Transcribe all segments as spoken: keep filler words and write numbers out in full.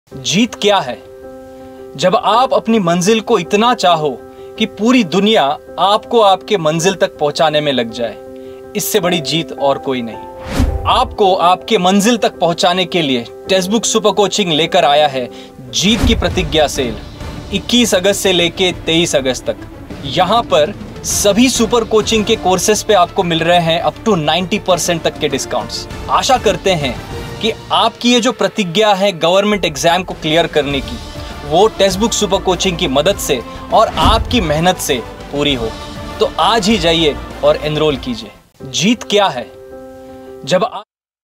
जीत क्या है? जब आप अपनी मंजिल को इतना चाहो कि पूरी दुनिया आपको आपके मंजिल तक पहुंचाने में लग जाए, इससे बड़ी जीत और कोई नहीं। आपको आपके मंजिल तक पहुंचाने के लिए टेक्स्ट बुक सुपर कोचिंग लेकर आया है जीत की प्रतिज्ञा सेल इक्कीस अगस्त से लेके तेईस अगस्त तक। यहां पर सभी सुपर कोचिंग के कोर्सेज पे आपको मिल रहे हैं अप टू नब्बे परसेंट तक के डिस्काउंट्स। आशा करते हैं कि आपकी ये जो प्रतिज्ञा है गवर्नमेंट एग्जाम को क्लियर करने की, वो टेक्स्ट बुक सुपर कोचिंग की मदद से और आपकी मेहनत से पूरी हो। तो आज ही जाइए और एनरोल कीजिए। जीत क्या है? जब आप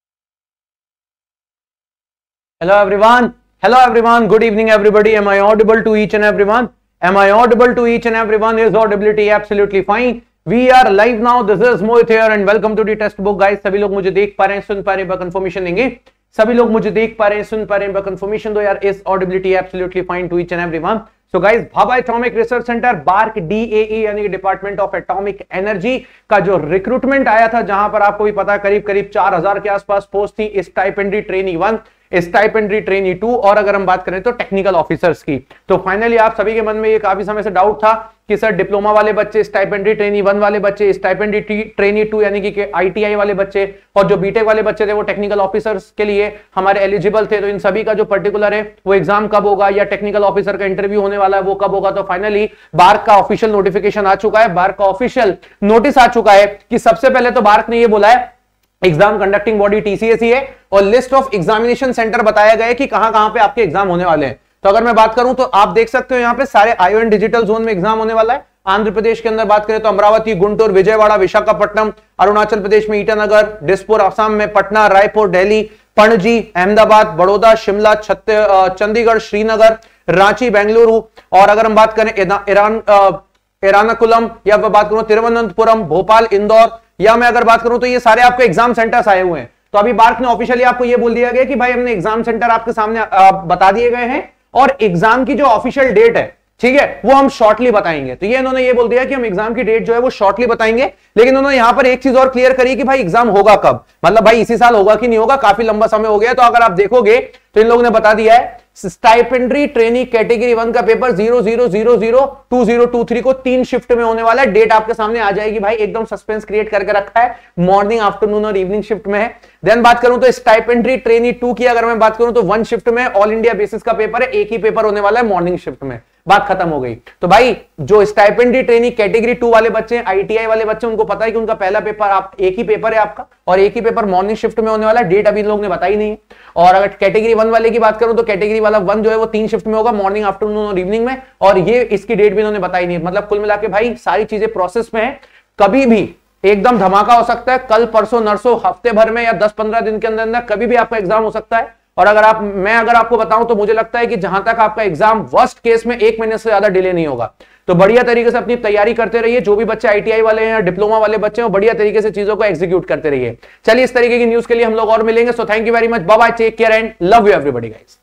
Hello everyone. Hello everyone. Good evening everybody. Am I audible to each and everyone? Am I audible to each and everyone? Is audibility absolutely fine? We are live now. This is Mohit here and welcome to the textbook guys. सभी लोग मुझे देख पा रहे हैं, सुन पा रहे हैं, कंफर्मेशन देंगे। सभी लोग मुझे देख पा रहे हैं, सुन पा रहे हैं, कंफर्मेशन दो यार। Is audibility absolutely fine to each and everyone? So guys, Bhabha atomic research centre BARC DAE यानी कि डिपार्टमेंट ऑफ एटॉमिक एनर्जी का जो रिक्रूटमेंट आया था, जहां पर आपको भी पता करीब करीब चार हजार के आसपास पोस्ट थी। Stipendiary trainee one, stipendiary trainee two और अगर हम बात करें तो टेक्निकल ऑफिसर्स की। तो फाइनली आप सभी के मन में ये काफी समय से डाउट था कि सर डिप्लोमा वाले बच्चे, स्टाइपेंडरी ट्रेनी वन वाले बच्चे, स्टाइपेंडरी ट्रेनी टू यानी कि आईटीआई वाले बच्चे और जो बीटेक वाले बच्चे थे वो टेक्निकल ऑफिसर्स के लिए हमारे एलिजिबल थे। तो इन सभी का जो पर्टिकुलर है वो एग्जाम कब होगा या टेक्निकल ऑफिसर का इंटरव्यू होने वाला है वो कब होगा। तो फाइनली बार्क का ऑफिशियल नोटिफिकेशन आ चुका है, बार्क का ऑफिशियल नोटिस आ चुका है कि सबसे पहले तो बार्क ने ये बोला है एग्जाम कंडक्टिंग बॉडी टीसीएस ही है और लिस्ट ऑफ एग्जामिनेशन सेंटर बताया गया है कि कहां कहां पे आपके एग्जाम होने वाले हैं। तो अगर मैं बात करूं तो आप देख सकते हो यहां पे सारे आईओ एंड डिजिटल जोन में एग्जाम होने वाला है। आंध्र प्रदेश के अंदर बात करें तो अमरावती, गुंटूर, विजयवाड़ा, विशाखापट्टनम, अरुणाचल प्रदेश में ईटानगर, दिसपुर असम में, पटना, रायपुर, दिल्ली, पणजी, अहमदाबाद, बड़ौदा, शिमला, चंडीगढ़, श्रीनगर, रांची, बेंगलुरु और अगर हम बात करें ईरान एरानाकुलम या बात करूं तिरुवनंतपुरम, भोपाल, इंदौर या मैं अगर बात करूं तो ये सारे आपके एग्जाम सेंटर्स आए हुए हैं। तो अभी बार्क ने ऑफिशियली आपको ये बोल दिया गया कि भाई हमने एग्जाम सेंटर आपके सामने आ, बता दिए गए हैं और एग्जाम की जो ऑफिशियल डेट है, ठीक है, वो हम शॉर्टली बताएंगे। तो ये इन्होंने ये बोल दिया कि हम एग्जाम की डेट जो है वो शॉर्टली बताएंगे। लेकिन उन्होंने यहां पर एक चीज और क्लियर करी कि भाई एग्जाम होगा कब, मतलब भाई इसी साल होगा कि नहीं होगा, काफी लंबा समय हो गया। तो अगर आप देखोगे तो इन लोगों ने बता दिया है स्टाइपेंडरी ट्रेनी कैटेगरी वन का paper zero zero zero zero two zero two three को तीन शिफ्ट में होने वाला है। डेट आपके सामने आ जाएगी भाई, एकदम सस्पेंस क्रिएट करके रखा है, मॉर्निंग, आफ्टरनून और इवनिंग शिफ्ट में है। देन बात करूं तो स्टाइपेंडरी ट्रेनी टू की अगर मैं बात करूं तो वन शिफ्ट में ऑल इंडिया बेसिस का पेपर है, एक ही पेपर होने वाला है मॉर्निंग शिफ्ट में। बात खत्म हो गई। तो भाई जो स्टाइपेंडरी ट्रेनी कैटेगरी टू वाले बच्चे हैं, आईटीआई वाले बच्चे, उनको पता है कि उनका पहला पेपर आप एक ही पेपर है आपका और एक ही पेपर मॉर्निंग शिफ्ट में होने वाला है। डेट अभी इन लोगों ने बताई नहीं है। और अगर कैटेगरी वन वाले की बात करूं तो कैटेगरी वाला वन जो है वो तीन शिफ्ट में होगा, मॉर्निंग, आफ्टरनून और इवनिंग में, और ये इसकी डेट भी इन्होंने बताई नहीं है। मतलब कुल मिला के भाई सारी चीजें प्रोसेस में है, कभी भी एकदम धमाका हो सकता है। कल, परसों, नरसों, हफ्ते भर में या दस पंद्रह दिन के अंदर अंदर कभी भी आपका एग्जाम हो सकता है। और अगर आप मैं अगर आपको बताऊं तो मुझे लगता है कि जहां तक आपका एग्जाम वर्स्ट केस में एक महीने से ज्यादा डिले नहीं होगा। तो बढ़िया तरीके से अपनी तैयारी करते रहिए। जो भी बच्चे आईटीआई वाले हैं या डिप्लोमा वाले बच्चे हैं, बढ़िया तरीके से चीजों को एग्जीक्यूट करते रहिए। चलिए इस तरीके की न्यूज के लिए हम लोग और मिलेंगे। So thank you very much, bye bye, take care and love you everybody guys.